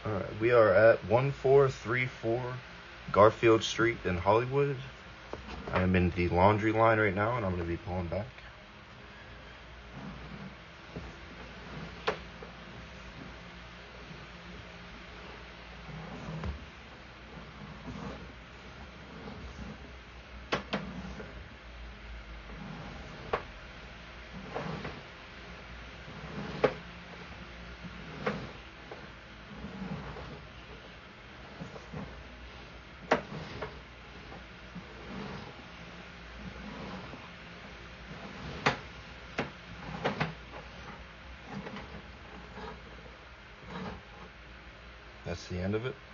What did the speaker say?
Alright, we are at 1434 Garfield Street in Hollywood. I am in the laundry line right now, and I'm going to be pulling back. That's the end of it.